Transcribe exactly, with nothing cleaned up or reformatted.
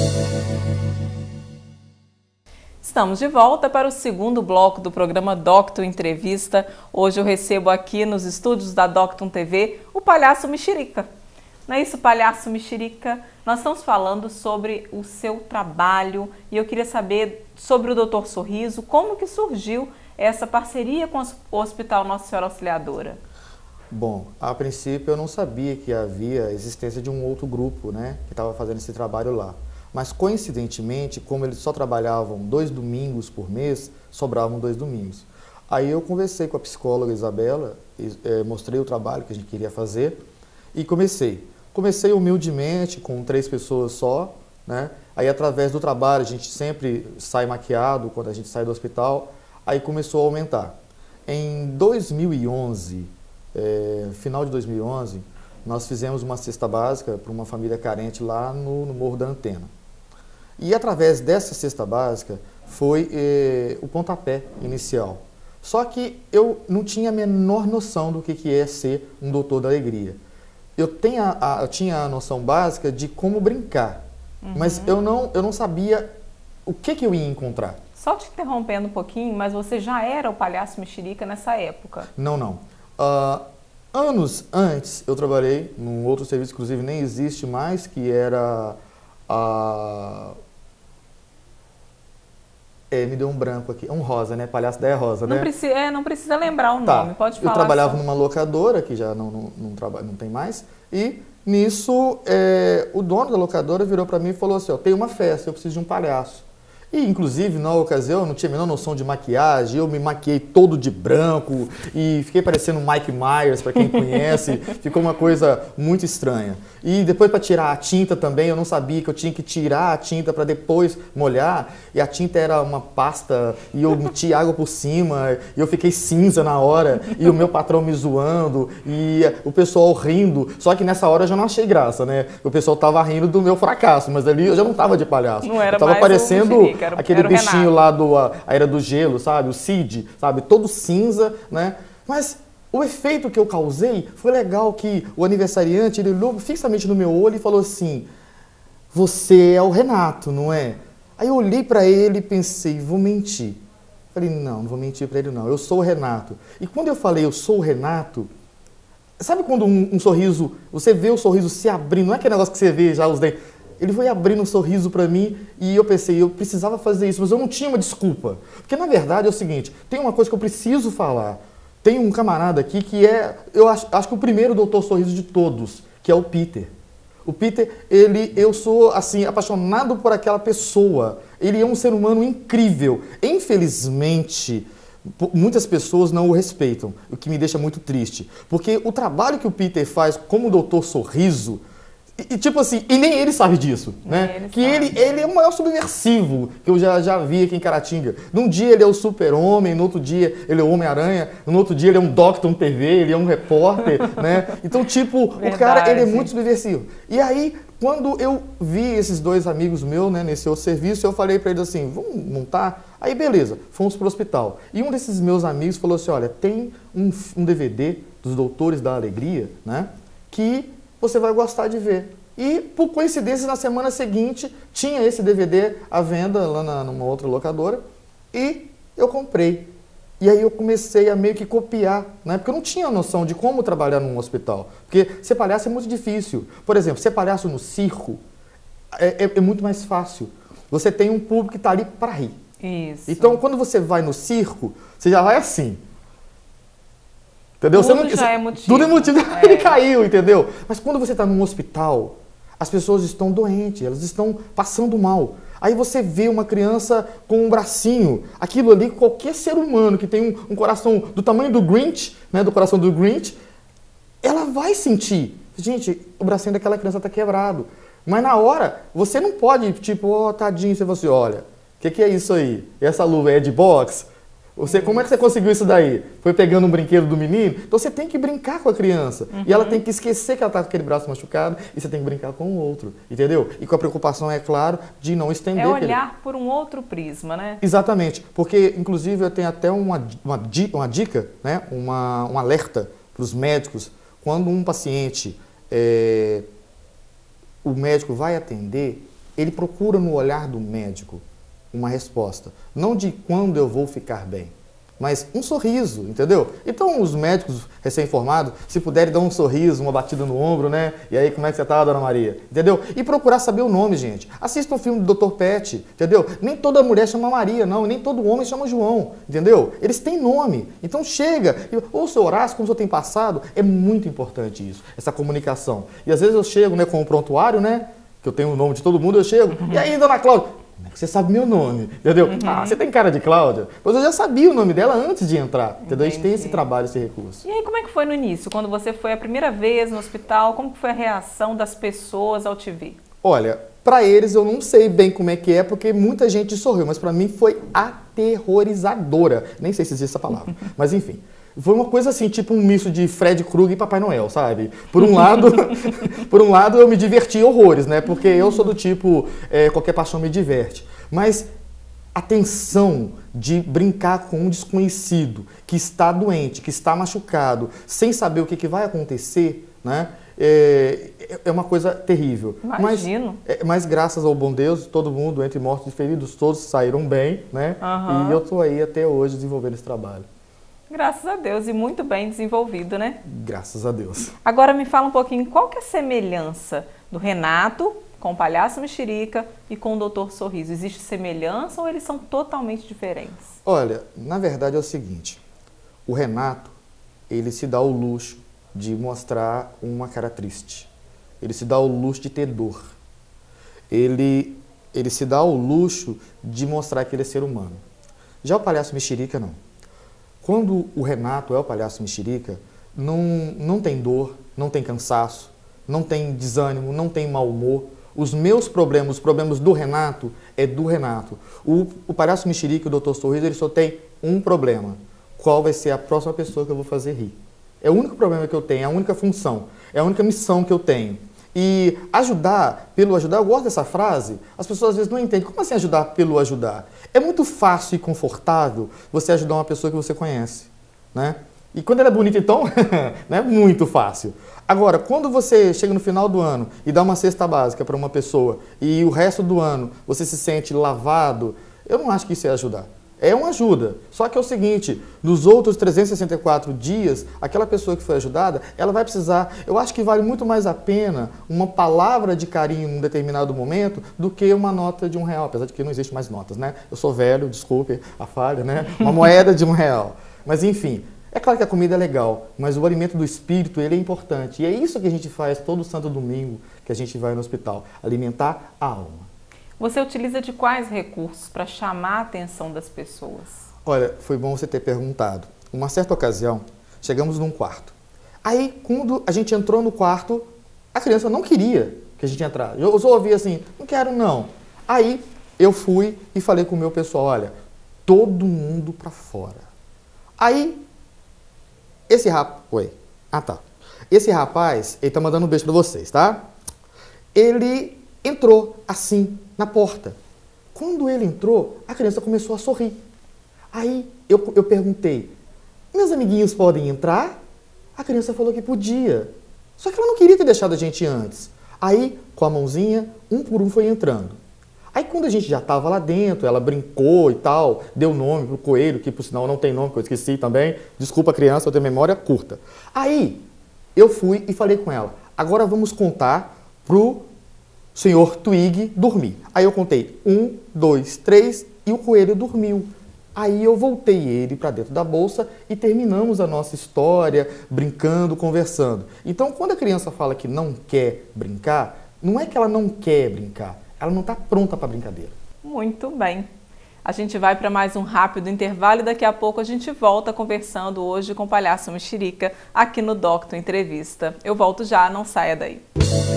Estamos de volta para o segundo bloco do programa Doctum Entrevista. Hoje eu recebo aqui nos estúdios da Doctum T V o Palhaço Mexerica. Não é isso, Palhaço Mexerica? Nós estamos falando sobre o seu trabalho e eu queria saber sobre o doutor Sorriso, como que surgiu essa parceria com o Hospital Nossa Senhora Auxiliadora? Bom, a princípio eu não sabia que havia a existência de um outro grupo, né, que estava fazendo esse trabalho lá. Mas, coincidentemente, como eles só trabalhavam dois domingos por mês, sobravam dois domingos. Aí eu conversei com a psicóloga Isabela, e, é, mostrei o trabalho que a gente queria fazer e comecei. Comecei humildemente, com três pessoas só, né? Aí, através do trabalho, a gente sempre sai maquiado quando a gente sai do hospital, aí começou a aumentar. Em dois mil e onze, é, final de dois mil e onze, nós fizemos uma cesta básica para uma família carente lá no, no Morro da Antena. E através dessa cesta básica foi eh, o pontapé inicial. Só que eu não tinha a menor noção do que, que é ser um doutor da alegria. Eu, tenho a, a, eu tinha a noção básica de como brincar, uhum. mas eu não, eu não sabia o que, que eu ia encontrar. Só te interrompendo um pouquinho, mas você já era o Palhaço Mexerica nessa época? Não, não. Uh, anos antes eu trabalhei num outro serviço, inclusive nem existe mais, que era a... É, me deu um branco aqui. Um rosa, né? Palhaço da é rosa, não né? Precisa, é, não precisa lembrar o tá. nome, pode falar. Eu trabalhava só. numa locadora, que já não, não, não, traba, não tem mais, e nisso é, o dono da locadora virou para mim e falou assim, ó, tem uma festa, eu preciso de um palhaço. E, inclusive, na ocasião, eu não tinha a menor noção de maquiagem, eu me maquiei todo de branco e fiquei parecendo Mike Myers, para quem conhece, ficou uma coisa muito estranha. E depois, para tirar a tinta também, eu não sabia que eu tinha que tirar a tinta para depois molhar, e a tinta era uma pasta, e eu meti água por cima, e eu fiquei cinza na hora, e o meu patrão me zoando, e o pessoal rindo, só que nessa hora eu já não achei graça, né? O pessoal tava rindo do meu fracasso, mas ali eu já não tava de palhaço. Não era eu tava mais parecendo... Era, aquele era bichinho lá do a, a Era do Gelo, sabe? O Cid, sabe? Todo cinza, né? Mas o efeito que eu causei foi legal, que o aniversariante, ele olhou fixamente no meu olho e falou assim, você é o Renato, não é? Aí eu olhei pra ele e pensei, vou mentir. Falei, não, não vou mentir pra ele não, eu sou o Renato. E quando eu falei, eu sou o Renato, sabe quando um, um sorriso, você vê o sorriso se abrindo, não é aquele negócio que você vê já os dentes... Ele foi abrindo um sorriso para mim e eu pensei, eu precisava fazer isso, mas eu não tinha uma desculpa. Porque, na verdade, é o seguinte, tem uma coisa que eu preciso falar. Tem um camarada aqui que é, eu acho, acho que o primeiro doutor Sorriso de todos, que é o Peter. O Peter, ele, eu sou, assim, apaixonado por aquela pessoa. Ele é um ser humano incrível. Infelizmente, muitas pessoas não o respeitam, o que me deixa muito triste. Porque o trabalho que o Peter faz como doutor Sorriso, E, tipo assim, e nem ele sabe disso, né? Ele que ele, ele é o maior subversivo que eu já, já vi aqui em Caratinga. Num dia ele é o super-homem, no outro dia ele é o Homem-Aranha, no outro dia ele é um Doctum T V, ele é um repórter, né? Então, tipo, Verdade. o cara, ele é muito subversivo. E aí, quando eu vi esses dois amigos meus, né, nesse outro serviço, eu falei pra eles assim, vamos montar? Aí, beleza, fomos pro hospital. E um desses meus amigos falou assim, olha, tem um, um D V D dos Doutores da Alegria, né? Que... você vai gostar de ver. E, por coincidência, na semana seguinte, tinha esse D V D à venda lá na, numa outra locadora e eu comprei. E aí eu comecei a meio que copiar, né? Porque eu não tinha noção de como trabalhar num hospital. Porque ser palhaço é muito difícil. Por exemplo, ser palhaço no circo é, é, é muito mais fácil. Você tem um público que está ali para rir. Isso. Então, quando você vai no circo, você já vai assim. Entendeu? Tudo você não, já você, é motivo. Tudo é motivo. É. Ele caiu, entendeu? Mas quando você está num hospital, as pessoas estão doentes, elas estão passando mal. Aí você vê uma criança com um bracinho, aquilo ali, qualquer ser humano que tem um, um coração do tamanho do Grinch, né, do coração do Grinch, ela vai sentir. Gente, o bracinho daquela criança está quebrado. Mas na hora, você não pode, tipo, ó, oh, tadinho, você fala assim, olha, o que, que é isso aí? Essa luva é de boxe? Você, como é que você conseguiu isso daí? Foi pegando um brinquedo do menino? Então você tem que brincar com a criança. Uhum. E ela tem que esquecer que ela está com aquele braço machucado e você tem que brincar com o outro, entendeu? E com a preocupação, é claro, de não estender... É olhar aquele... por um outro prisma, né? Exatamente. Porque, inclusive, eu tenho até uma, uma, uma dica, né? uma, um alerta para os médicos. Quando um paciente, é... o médico vai atender, ele procura no olhar do médico uma resposta, não de quando eu vou ficar bem, mas um sorriso, entendeu? Então os médicos recém-formados, se puderem dar um sorriso, uma batida no ombro, né? E aí, como é que você tá, dona Maria? Entendeu? E procurar saber o nome, gente. Assista um filme do doutor Pet, entendeu? Nem toda mulher chama Maria, não, e nem todo homem chama João, entendeu? Eles têm nome. Então chega, ou o seu Horácio, como o senhor tem passado, é muito importante isso, essa comunicação. E às vezes eu chego, né, com o prontuário, né? Que eu tenho o nome de todo mundo, eu chego, uhum. E aí, dona Cláudia? Você sabe meu nome, entendeu? Uhum. Ah, você tem cara de Cláudia. Mas eu já sabia o nome dela antes de entrar, entendeu? Entendi. A gente tem esse trabalho, esse recurso. E aí, como é que foi no início? Quando você foi a primeira vez no hospital, como que foi a reação das pessoas ao te ver? Olha, para eles eu não sei bem como é que é, porque muita gente sorriu, mas para mim foi aterrorizadora. Nem sei se existe essa palavra, mas enfim. Foi uma coisa assim, tipo um misto de Fred Krueger e Papai Noel, sabe? Por um lado, por um lado eu me diverti horrores, né? Porque eu sou do tipo, é, qualquer paixão me diverte. Mas a tensão de brincar com um desconhecido que está doente, que está machucado, sem saber o que, que vai acontecer, né? É, é uma coisa terrível. Imagino. Mas, é, mas graças ao bom Deus, todo mundo, entre mortos e feridos, todos saíram bem, né? Uhum. E eu estou aí até hoje desenvolvendo esse trabalho. Graças a Deus, e muito bem desenvolvido, né? Graças a Deus. Agora me fala um pouquinho, qual que é a semelhança do Renato com o Palhaço Mexerica e com o doutor Sorriso? Existe semelhança ou eles são totalmente diferentes? Olha, na verdade é o seguinte, o Renato, ele se dá o luxo de mostrar uma cara triste. Ele se dá o luxo de ter dor. Ele, ele se dá o luxo de mostrar que ele é ser humano. Já o Palhaço Mexerica, não. Quando o Renato é o Palhaço Mexerica, não, não tem dor, não tem cansaço, não tem desânimo, não tem mau humor. Os meus problemas, os problemas do Renato, é do Renato. O, o Palhaço Mexerica e o doutor Sorriso, ele só tem um problema. Qual vai ser a próxima pessoa que eu vou fazer rir? É o único problema que eu tenho, é a única função, é a única missão que eu tenho. E ajudar pelo ajudar, eu gosto dessa frase, as pessoas às vezes não entendem. Como assim ajudar pelo ajudar? É muito fácil e confortável você ajudar uma pessoa que você conhece, né? E quando ela é bonita, então, não é muito fácil. Agora, quando você chega no final do ano e dá uma cesta básica para uma pessoa e o resto do ano você se sente lavado, eu não acho que isso é ajudar. É uma ajuda, só que é o seguinte, nos outros trezentos e sessenta e quatro dias, aquela pessoa que foi ajudada, ela vai precisar, eu acho que vale muito mais a pena uma palavra de carinho num determinado momento do que uma nota de um real, apesar de que não existe mais notas, né? Eu sou velho, desculpe a falha, né? Uma moeda de um real. Mas enfim, é claro que a comida é legal, mas o alimento do espírito, ele é importante. E é isso que a gente faz todo santo domingo que a gente vai no hospital, alimentar a alma. Você utiliza de quais recursos para chamar a atenção das pessoas? Olha, foi bom você ter perguntado. Uma certa ocasião, chegamos num quarto. Aí, quando a gente entrou no quarto, a criança não queria que a gente entrasse. Eu só ouvi assim, não quero não. Aí, eu fui e falei com o meu pessoal, olha, todo mundo para fora. Aí, esse rapaz... Oi. Ah, tá. Esse rapaz, ele tá mandando um beijo para vocês, tá? Ele entrou assim, na porta. Quando ele entrou, a criança começou a sorrir. Aí eu, eu perguntei, meus amiguinhos podem entrar? A criança falou que podia. Só que ela não queria ter deixado a gente antes. Aí, com a mãozinha, um por um foi entrando. Aí quando a gente já estava lá dentro, ela brincou e tal, deu nome pro coelho, que por sinal não tem nome, que eu esqueci também. Desculpa, criança, eu tenho memória curta. Aí eu fui e falei com ela, agora vamos contar pro senhor Twig dormir. Aí eu contei um, dois, três e o coelho dormiu. Aí eu voltei ele para dentro da bolsa e terminamos a nossa história, brincando, conversando. Então, quando a criança fala que não quer brincar, não é que ela não quer brincar, ela não está pronta para a brincadeira. Muito bem. A gente vai para mais um rápido intervalo e daqui a pouco a gente volta conversando hoje com o Palhaço Mexerica aqui no Docto Entrevista. Eu volto já, não saia daí.